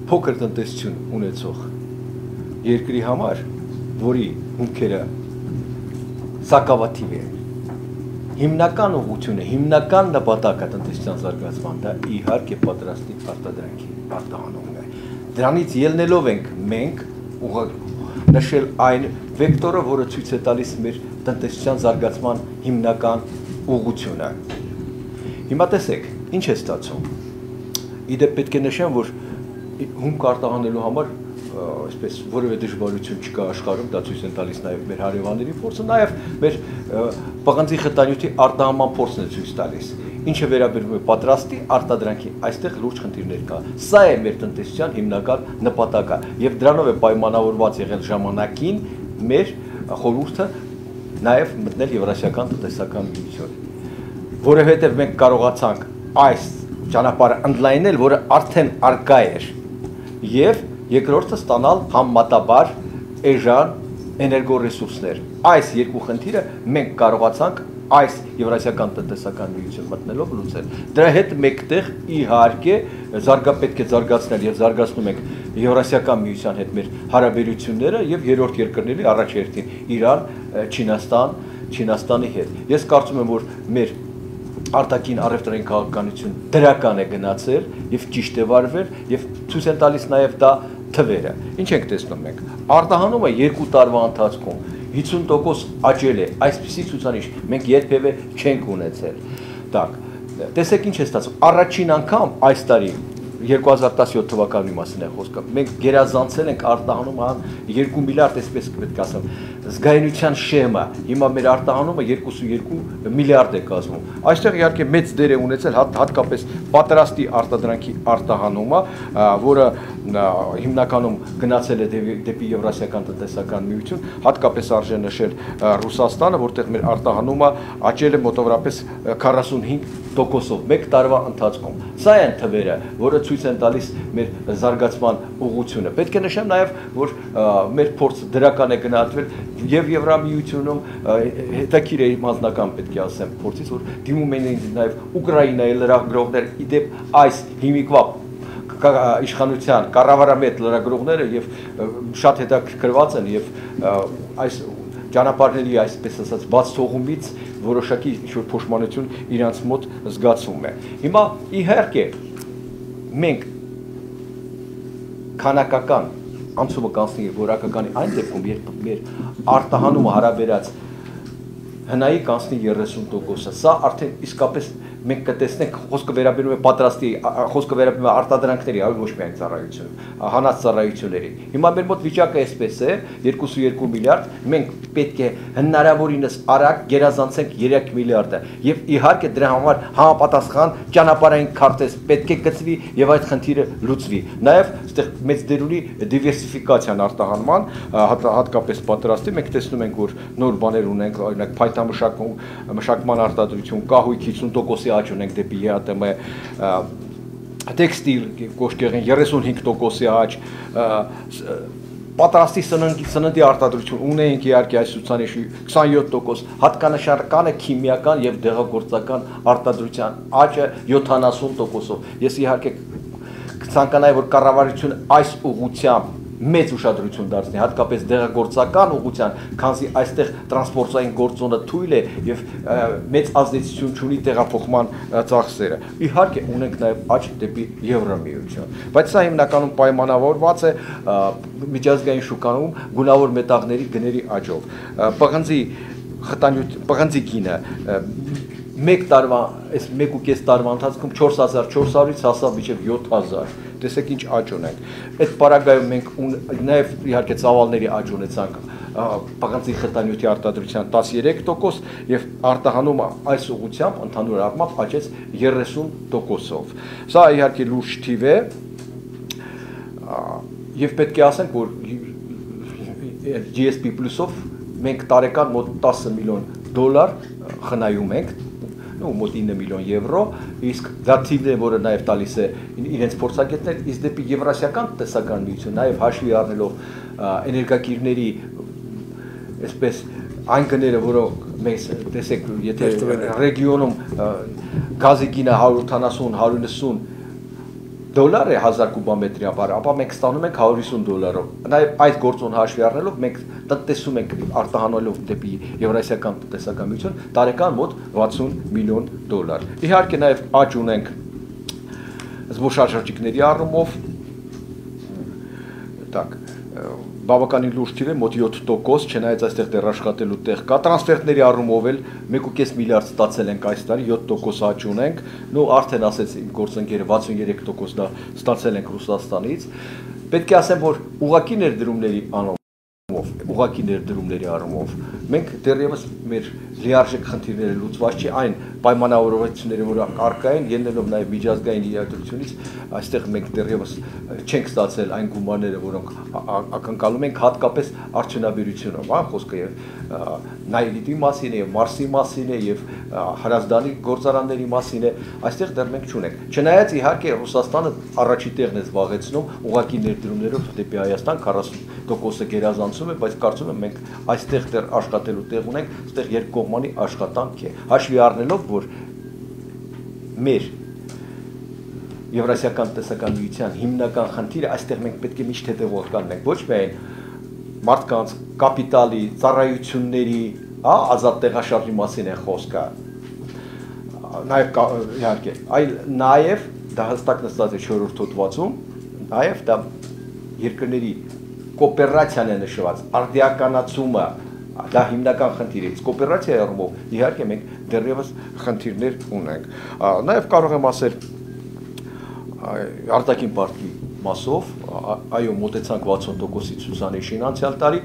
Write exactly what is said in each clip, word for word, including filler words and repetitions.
փոքր տնտեսություն ունեցող երկրի համար, որի հումքերը սակավաթիվ են, հիմնական ուղղությունը, հիմնական նպատակը տնտեսության զարգացման դա իհարկե պատրաստի արտադրանքի արտահանումն է։ Դրանից ելնելով ենք մենք նշել այն վեկտորը, որը ցույց է տալիս մեր տնտեսության զարգացման հիմնական ուղղությունը։ Հիմա տեսեք, ինչ է ստացվում։ Իդեպ պետք է նշեմ, որ հումք արտահանելու համար այսպես որևէ դժվարություն չկա աշխարհում, դա ցույց են տալիս նաև մեր հարևանների փորձը, նաև մեր պղնձի խտանյութի արտահանման փորձն է ցույց տալիս։ Ինչը վերաբերում է պատրաստի արտադրանքի, այստեղ լուրջ խնդիրներ կա։ Սա է մեր տնտեսության հիմնական նպատակը, եւ դրանով է պայմանավորված եղել ժամանակին մեր խորհուրդը նաև մտնել Եվրասիական տնտեսական միություն, որովհետև մենք կարողացանք այս ճանապարհը ընդլայնել, որը արդեն արկա էր, եւ երկրորդը ստանալ համեմատաբար էժան էներգոռեսուրսներ։ Այս երկու խնդիրը մենք կարողացանք այս Եվրասիական տնտեսական միություն մտնելով լուծել։ Դրա հետ մեկտեղ իհարկե զարգապետք է զարգացնել եւ զարգացնում ենք Եվրասիական միության հետ մեր հարաբերությունները եւ երրորդ երկրների առաջերտին Իրան, Չինաստան, Չինաստանի հետ։ Ես կարծում եմ, որ մեր արտաքին առևտրային քաղաքականություն դրական է գնացել եւ ճիշտ է վարվել եւ ցույց են տալիս նաեւ դա թվերը։ Ինչ ենք տեսնում մենք։ Արտահանումը երկու տարվա ընթացքում հիսուն տոկոս աճել է, այսպիսի ցուցանիշ մենք երբևէ չենք ունեցել։ Так, տեսեք ինչ է ստացվում։ Առաջին անգամ այս տարի երկու հազար տասնյոթ թվականի մասին է խոսքը։ Մենք գերազանցել ենք արտահանումը երկու միլիարդ, այսպես պետք է ասեմ, զգայունության շեմը։ Հիմա մեր արտահանումը երկու միլիարդ է կազմում։ Այստեղ իհարկե մեծ դեր է ունեցել հատկապես պատրաստի արտադրանքի արտահանումը, որը հիմնականում գնացել է դեպի Եվրասիական տնտեսական միություն, հատկապես արժե նշել Ռուսաստանը, որտեղ մեր արտահանումը աճել է մոտավորապես քառասունհինգ տոկոսով մեկ տարվա ընթացքում։ Սա են թվերը, որը ցույց են տալիս մեր զարգացման ուղղությունը։ Պետք է նշեմ նաև, որ մեր փորձը դրական է գնահատվել եւ Եվրամիությունում հետաքրքիր է մասնական պետք է ասեմ փորձից, որ դիմում են նաև Ուկրաինայի լրագրողներ, իդեպ այս հիմիկվա իշխանության կառավարամետ լրագրողները եւ շատ հետաքրքրված են եւ այս ճանապարհների այսպես ասած բաց թողումից որոշակի ինչ-որ փոշմանություն իրանց մոտ զգացվում է։ Հիմա իհարկե մենք քանակական անցումը կանցնի որակականի այն դեպքում, երբ մեր արտահանումը հարաբերած հնայի կանցնի երեսուն տոկոսը, սա արդեն իսկապես մենք կտեսնենք, խոսքը վերաբերում է պատրաստի, խոսքը վերաբերում է արտադրանքների, այլ ոչ միայն ծառայությունների, հանած ծառայությունների։ Հիմա մեր մոտ վիճակը այսպես է, երկու միլիարդ, մենք պետք է հնարավորինս արագ գերազանցենք երեք միլիարդը, եւ իհարկե դրա համար համապատասխան ճանապարհային քարտեզ պետք է գծվի եւ այդ խնդիրը լուծվի։ Նաեւ այստեղ մեծ դեր ունի դիվերսիֆիկացիան արտահանման, հատկապես պատրաստի, մենք տեսնում ենք, որ նոր բաներ ունենք, օրինակ փայտամշակում, մշակման արտադրություն, կահույք հիսուն տոկոս աճ ունենք դեպի ԵԱՏՄ, տեքստիլ կոշկեղեն երեսունհինգ տոկոսի աճ, պատրաստի սննդի արտադրություն ունենք իհարկե այս ցուցանիշի քսանյոթ տոկոս, հատկանշար կան է քիմիական եւ դեղագործական արտադրության աճը յոթանասուն տոկոսով։ Ես իհարկե կցանկանայի, որ կառավարությունը այս ուղղությամբ մեծ ուշադրություն դարձնի, հատկապես դեղագործական ուղղության, քանզի այստեղ տրանսպորտային գործոնը թույլ է եւ մեծ ազդեցություն ունի տեղափոխման ծախսերը։ Իհարկե ունենք նաեւ աճ դեպի Եվրամիություն, բայց սա հիմնականում պայմանավորված է միջազգային շուկայում գունավոր մետաղների գների աճով։ Պղնձի խտանյութ, պղնձի գինը մեկ տարվա, այս մեկ ու կես տարվա ընթացքում չորս հազար չորս հարյուրից հասավ մինչև յոթ հազար։ Տեսեք ինչ աճ ունենք։ Այդ պարագայում մենք նաև իհարկե ծավալների աճ ունեցանք պղնձի խտանյութի արտադրության տասնյոթ տոկոս եւ արտահանումը այս ուղղությամբ ընդհանուր առմամբ աճեց երեսուն տոկոսով։ Սա իհարկե լուրջ թիվ է եւ պետք է ասենք, որ G S P Plus-ով մենք տարեկան մոտ տասը միլիոն դոլար խնայում ենք, ու մոտ ինը միլիոն եվրո, իսկ դա թիվն է, որը նաև տալիս է իրենց փորձագետներ, իսկ դեպի Եվրասիական տնտեսական միություն նաև հաշվի առնելով էներգակիրների այսպես այն գները, որոնք մեզ տեսեք, եթե ռեգիոնում գազի գինը հարյուր ութանասուն հարյուր նվսուն դոլար է հազար կուբամետրի ապար, ապա մենք ստանում ենք հարյուր հիսուն դոլարով։ Նաև այդ գործոն հաշվի առնելով մենք տնտեսում ենք արտահանելով դեպի Եվրասիական տնտեսական միություն տարեկան մոտ վաթսուն միլիոն դոլար։ Իհարկե նաև աճ ունենք զբոսաշրջիկների առումով, так, բավականին լուրջ թիվ է, մոտ յոթ տոկոս, չնայած այստեղ դեռ աշխատելու տեղ կա, տրանսֆերտների առումով էլ մեկ ու կես միլիարդ ստացել ենք այս տարի, յոթ տոկոս աճ ունենք, նո արդեն ասեց իմ գործընկերը վաթսուն երեք տոկոս դա ստացել ենք Ռուսաստանից։ Պետք է ասեմ, որ ուղղակի ներդրումների առումով, ուղղակի ներդրումների առումով մենք դեռևս մեր լիարժեք խնդիրները լուծված չի, այն պայմանավորվածությունները, որ առկա են, ելնելով նաև միջազգային իրադրությունից, այստեղ մենք դեռևս չենք ստացել այն գումարները, որոնք ակնկալում ենք, հատկապես արդյունաբերությունը, հա, խոսքը Նայիրիտի մասին է, եւ Մարսի մասին է, եւ Հրազդանի գործարանների մասին է, այստեղ դեռ մենք չունենք։ Չնայած իհարկե Ռուսաստանը առաջի տեղն է զբաղեցնում ուղղակի ներդրումներով դեպի Հայաստան քառասուն տոկոսը գերազանցում է, բայց կարծում եմ մենք այստեղ դեռ աշխատելու տեղ ունենք, այստեղ երկկողմանի աշխատանք է։ Հաշվի առնելով, որ մեր Եվրասիական տնտեսական միության հիմնական խնդիրը այստեղ մենք պետք է միշտ հետևողական լինենք, ոչ միայն մարդկանց կապիտալի, ծառայությունների, հա, ազատ տեղաշարժի մասին է խոսքը։ Նաև իհարկե, այլ նաև դա հստակ նստած է չորրորդ հոդվածում, նաև դա երկրների կոոպերացիան է նշված, արդիականացումը, դա հիմնական խնդիր է, կոոպերացիայի առումով իհարկե մենք դեռևս խնդիրներ ունենք։ Նաև կարող եմ ասել արտաքին պարտքի մասով, այո, մոտեցանք վաթսուն տոկոսից ցուցանիշին անցյալ տարի,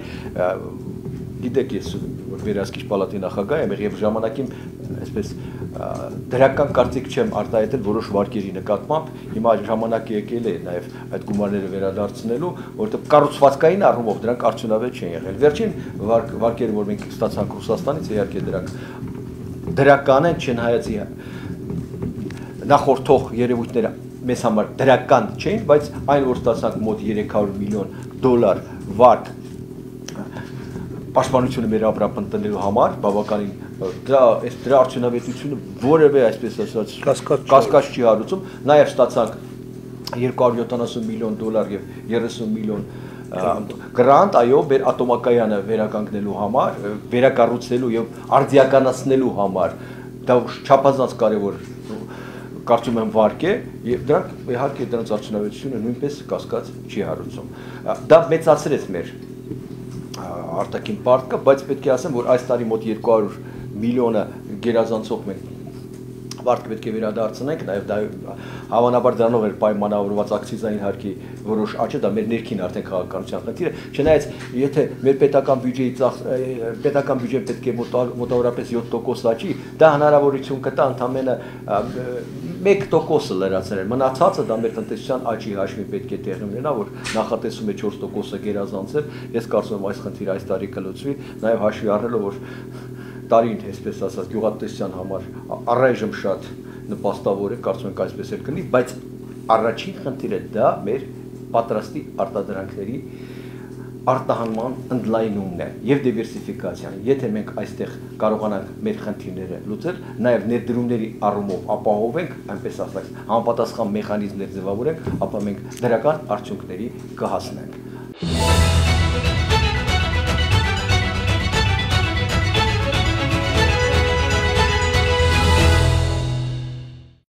գիտեք ես վերահսկիչ պալատի նախագահ եմ եւ ժամանակին այսպես դրական կարծիք չեմ արտահայտել որոշ վարկերի նկատմամբ, հիմա ժամանակը եկել է նաև այդ գումարները վերադարձնելու, որովհետեւ կառուցվածքային առումով դրանք արդյունավետ չեն եղել։ Վերջին վարկերը, որ մենք ստացանք Ռուսաստանից, իհարկե դրանք դրական են, չնայած նախորդող երևույթները մեզ համար դրական չէին, բայց այն որ ստացանք մոտ երեք հարյուր միլիոն դոլար վարկ պաշտպանությունը մեր ապրապն տնելու համար, բավականին դրա այս դրա արդյունավետությունը որևէ այսպես ասած կասկած չի հարուցում, նաև ստացանք երկու հարյուր յոթանասուն միլիոն դոլար եւ երեսուն միլիոն գրանտ, այո, մեր ատոմակայանը վերականգնելու համար, վերակառուցելու եւ արդիականացնելու համար, դա չափազանց կարեւոր կարծում եմ վարկ է եւ դրանք իհարկե դրանց արդյունավետությունը նույնպես կասկած չի հարուցում։ Դա մեծացրեց մեր արտաքին պարտքը, բայց պետք է ասեմ, որ այս տարի մոտ երկու հարյուր միլիոնը գերազանցող մենք վարկը պետք է վերադարձնենք, նաև դա հավանաբար դրանով էր պայմանավորված ակցիզային հարկի որոշ աճը, դա մեր ներքին արդեն քաղաքականության խնդիր է, չնայած եթե մեր պետական բյուջեի պետական բյուջեն պետք է մոտավորապես յոթ տոկոս աճի, դա հնարավորություն կտա ընդամենը մեկ տոկոսը լրացնել, մնացածը դա մեր տնտեսության աճի հաշվին պետք է տեղի ունենա, որ նախատեսում է չորս տոկոսը գերազանցել, ես կարծում եմ այս խնդիրը այս տարի կլուծվի, նաև հաշվի առնելով, որ տարին, այսպես ասած, գյուղատնտեսության համար առայժմ շատ նպաստավոր է, կարծում ենք այսպես էլ կլինի, բայց առաջին խնդիրը դա մեր պատրաստի արտադրանքների արտահանման ընդլայնումն է եւ դիվերսիֆիկացիան։ Եթե մենք այստեղ կարողանանք մեր խնդիրները լուծել, նաեւ ներդրումների առումով ապահովենք, այնպես ասած, համապատասխան մեխանիզմներ ձևավորենք, ապա մենք դրական արդյունքների կհասնենք։